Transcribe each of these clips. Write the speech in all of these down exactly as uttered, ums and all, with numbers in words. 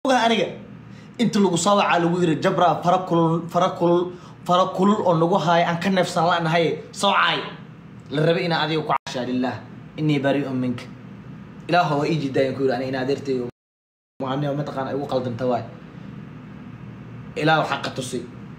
aniga inta lagu soo waca lagu yiri jabra farakul farakul farakul oo lagu haay aan ka neefsan laanahay soocay la rabay ina adiga ku cashaa lillah inni bari'un minka ilaahu waa iji daayin ku yiri ina adeertay waxaan ma taqaan ay ugu qaldanta waay ilaahu xaq tusi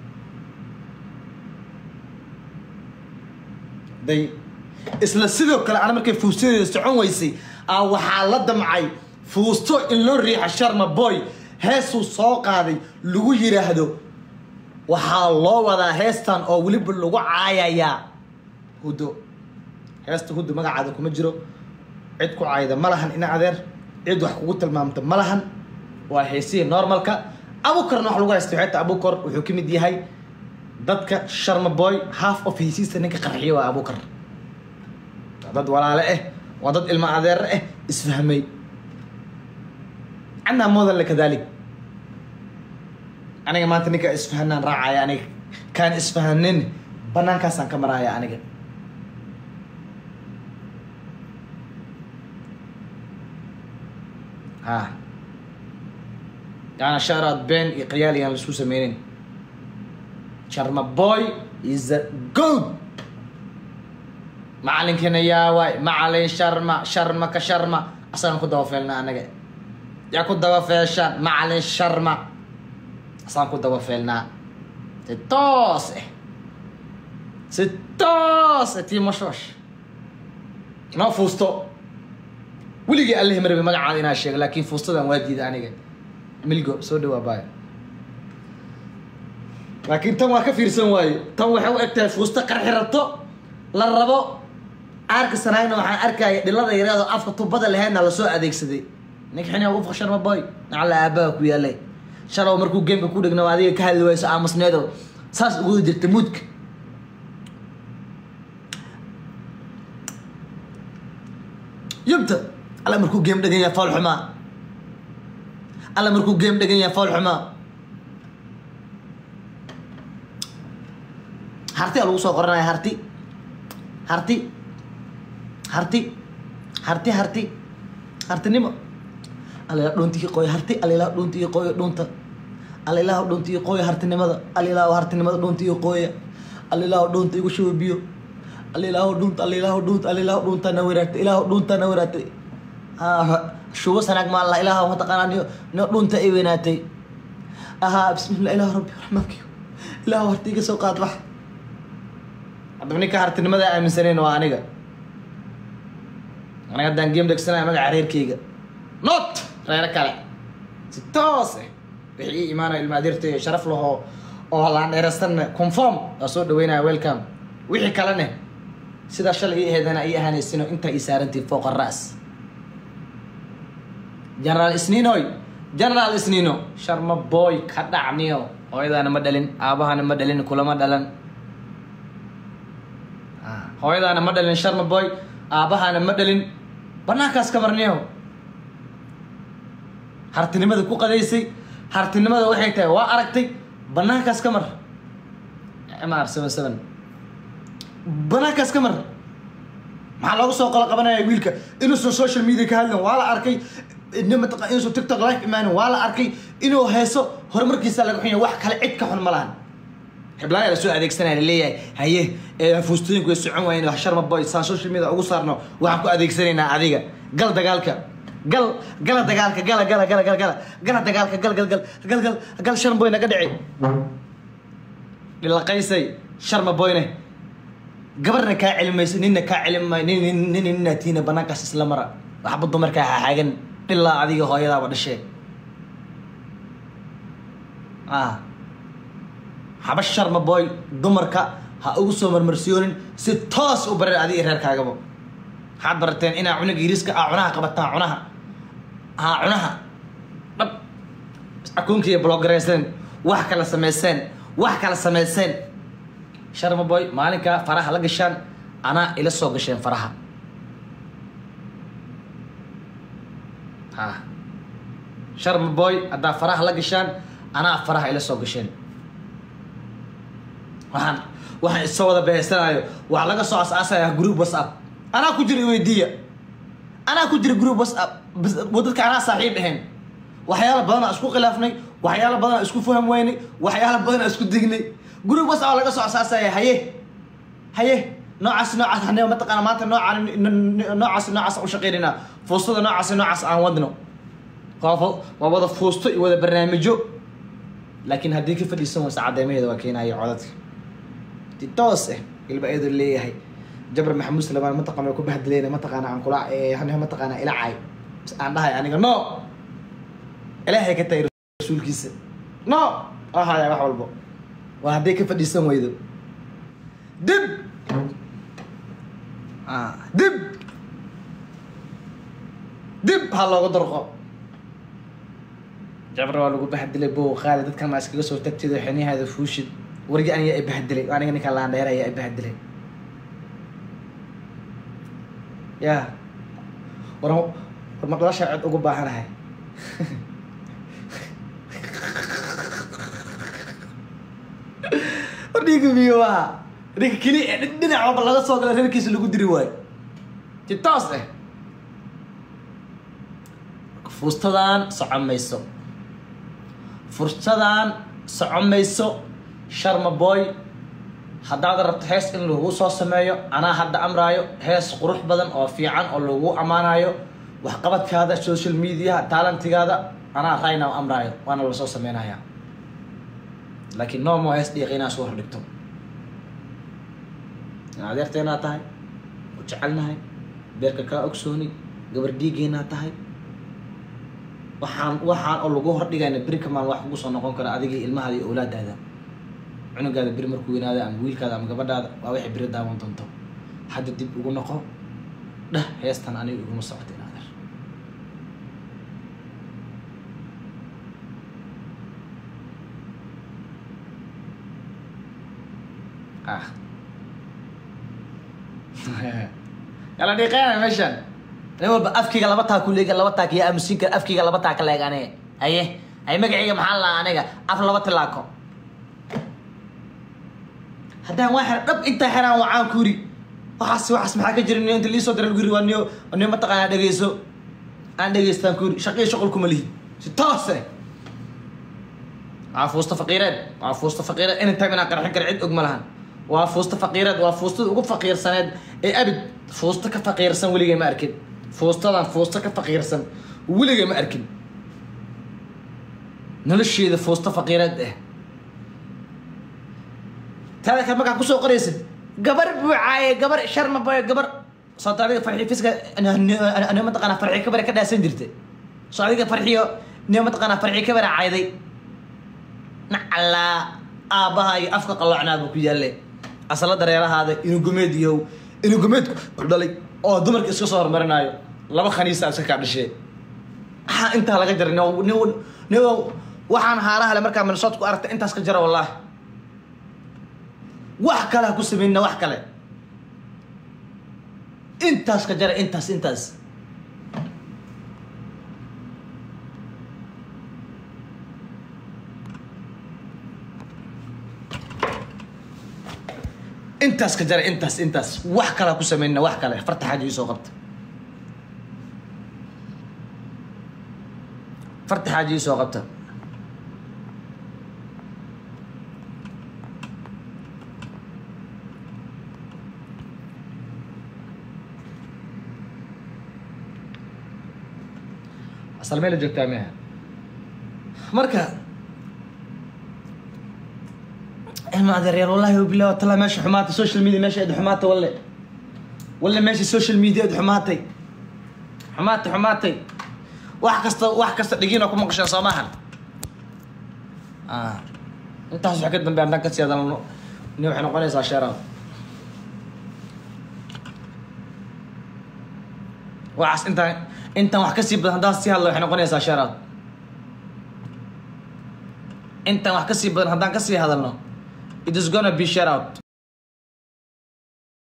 day isla sidoo kale ana markay fuusteeda socon weysay aan waxa la damcay fuusto in loo riixo sharma boy heesu soo qaaday lagu yiraahdo waxa loo wadaa heestan oo waliba lagu caayaya hudo heesta hudo magacaada kuma jiro cid ku caayda malahan ina adeer cid wax kugu tilmaamta malahan waa heesii normalka abukarna wax lagu haysto xitaa abukar wuxuu kamid yahay dadka sharma boy half of heesiisa ninka qarxiyo waa abukar dad walaale eh waa dad ilma adeer eh isfahmay عنا موديل كذلك أنا ما تنيك إسفهنان راعي يعني كان إسفهنن بنان كاسان كمرايا أنا ها أنا شارد بين إقيالي أنا لسه سمينين شرما بوي is good معلن كنا يا واي معلن شرما شرما كشرما أصلا كده وفعلنا أنا جاي يا كنت دوا فيشان معلن شرما أصلا كنت دوا فيلنا ستوس ستوس تي مشوش ما فوستو ولي قال لي مربي ما عادينا الشيء لكن فوستو ده وادي ده أنا ملقو سودوا باي لكن تم كفير سواي تم وحو أكتر فوستا قرحرتو للربو أرك سنين وحن أرك لله يريد أفضل تبادل لهنا لسوء أديك سدي نكحني أوقف شرما باي على أباك ويا لي شروا مركو جيم بكودك نواديه كهل ويس عامس نادو ساس وجود تموتك يبدأ على مركو جيم دقيقة فال حما على مركو جيم دقيقة فال حما هرتي على وصل قرنا يا هرتي هرتي هرتي هرتي هرتي هرتي نما على دونتي قوي هرتي على لا دونتي قوي دونتا على لا دونتي قوي هرتي نمدا على لا هرتي نمدا دونتي قوي على لا دونتي وشو بيو على لا دونت على لا دونت على لا دونت نورات إله دونت نورات آه شو سنك ما الله إله وتقاني دونت إيويناتي آه بسم الله إله ربي رحمك إله هرتي سوقات بح أبني كهرتي نمدا من سنين وانيجا أنا قد نجيم دك سنة ما عرير كيجا نوت رأيك على ستوسه بحي إيمانا المديرتي شرف له أو هلا نرستن كونفورم أصود وينا ويلكم وحي كلامه سيدا شل إيه هذا إيه هني السنة أنت إسارنتي فوق الرأس جنرال إسنينوي جنرال إسنينو شرما بوي كذا عنيو أو إذا أنا مدلين أباها أنا مدلين كل ما دلن أو إذا أنا مدلين شرما بوي أباها أنا مدلين بناكاس كبرنيو hartinimada ku qadeysay hartinimada waxay tahay waa aragtay banaankaas ka mar ama seven seven banaankaas ka mar maxaa lagu soo qala qabanaya wiilka inuu social media ka hadlan waa la arkay inama taqaan inuu TikTok live imaan waa la arkay inuu heeso horumarkiisa laga xunyo wax kale cid ka xun ma lahan xiblaaya la soo adeegsanaya leeyahay haye ee fuustooyinku ay socon waayeen wax sharma boy social media ugu saarno waxaan ku adeegsanaynaa adiga gal dagaalka قال قال دجالك قال قال قال قال قال قال دجالك قال قال قال قال قال قال شرم بوينه قدعي لله قيسي شرم بوينه قبرنا كعلم نين كعلم نين نين نتينا بناك اسلام مره وحب الضمر كا حاجن الا اديق هويدا ودشي اه حب الشرم بوي ضمرك ها ugu soo marmarsiyonin si toos u barar adiga reerkaagaba حضرتين إنا عنق يريسك أعناها قبتها عناها ها عناها طب أكون كي بلوغريسين واحد كلا سميسين واحد كلا سميسين شرم بوي مالك فرح لقشان أنا إلى السوق قشين فرحة ها شرم بوي أدا فرح لقشان أنا فرح إلى السوق قشين وحن وحن السوق ده بيستنايو وعلى قصة أساسا يا جروب واتساب أنا كجري ويدية أنا كجري جروب واتساب ودك أنا صاحب هن waxyaalo badan isku khilaafnay waxyaalo badan isku faham weynay waxyaalo badan isku dignay guriga bas oo laga soo asaasay haye haye noocaas noocaas hanay ma taqaan maanta noocan noocaas noocaas u shaqeynina fuustada noocaas noocaas aan wadno qaafo waa wada fuusto iyo wada barnaamijyo laakiin haddii ka fadhiisan wasa cadeemeeda waa keenayo codadka titoos eh ilba eedo leeyahay jabr maxamuud salamaan ma taqaan ku bahdileena ma taqaan aan kula ee hanay ma taqaan ila caay aan dhahay aniga no ilaahay ka tayr rasuulkiisa no ahaya wax walbo waa haddii ka fadhiisan weydo dib ah dib dib ha looga darqo jabr waa lagu bahdilay boo qaali dadkan ma iskaga soo tagtido xiniyaha fuushid wargi aniga ay bahdilay aniga ninka laan dheeray ay bahdilay ya war war maqlasha cid ugu baahanahay diga biyo diga kili dhinac walba laga soo galay reerkiisa lagu diri waay titoos eh fuustadan socomayso fursadan socomayso sharma boy haddaad rabto hees in lagu soo sameeyo anaa hadda amraayo hees qurux badan oo fiican oo lagu amaanayo waxqabadkaada social media talentigaada anaa rayna amraayo waana la soo sameynaya laakiin no mo hees dhiiqina soo hordhigto adeerteena tahay u jecelnahay beerka ka ogsooni gabar dhiigeena tahay waxaan waxaan oo lagu hordhigayna biri kamaan wax ugu soo noqon kara adiga ilmahaada iyo awlaadaada cunugaada biri markuu weynaada ama wiilkaada ama gabadhaada waa waxay biri daawan doonto hadda dib ugu noqo dheh heestan aniga iguma socotay naadir ah yala dhiiqeena meeshan nin walba afkiga laba taa ku leega laba taa kiya aamusinka afkiga laba taa ka leeg aniga aye ay magacayga maxaa la aniga af laba tilaako haddaan waxaan dhab inta xiraan wacaan kuuri waxaas waxaas maxaa ka jirin inta liisoo diray guri waa niyo niyo ma taqaanaa dhegeyso aan dhegeystaan kuuri shaqii shaqul kuma lihi si toose waa fuusta faqiireed waa fuusta faqiireed in inta mina qarxin kar cid og ma lahan waa fuusta faqiireed waa fuustada ugu faqiirsaneed ee abid fuusta ka faqiirsan weligay ma arkin fuustadan fuusta ka faqiirsan weligay ma arkin nolosheeda fuusta faqiireed eh taa ka markaa kusoo qoraysid gabar buucaaye gabar sharma boy gabar soo taadiga farxi fiska ana ma taqaanaa farxi kabar ka dhaasan jirtay soo adiga farxiyo ne ma taqaanaa farxi kabar caayday nacala aabaha iyo afka qalloocnaaba ku yaalle asala dareerahaada inuu gumeed iyo inuu gumeed dhalay oo dumarka iska soo hormarinayo laba khaniisa iska ka dhashay ah inta laga jaray nin nin waxaan haaraha le markaa minsood ku aragtay intaas ka jara wallahi wax kale ku sameeyna wax kale intaas ka jara intaas intaas intaas ka jara intaas intaas wax kale ku sameeyna wax kale farta xaji soo qabta farta xaji soo qabta asal meel joogtaa meha marka ما أدري والله وبالله طلع ماشي حماتي سوشيال ميديا ماشي أد حماتي ولا ولا ماشي سوشيال ميديا أد حماتي حماتي حماتي واحد كست واحد كست دقيقة كم مقشة صماحا آه أنت حسب حكيت من بعدنا كسي هذا نوع إحنا قنيص عشرة وعس أنت أنت واحد كسي بدهداس يلا إحنا قنيص عشرة أنت واحد كسي بدهدان كسي هذا لنا it is gonna be shout out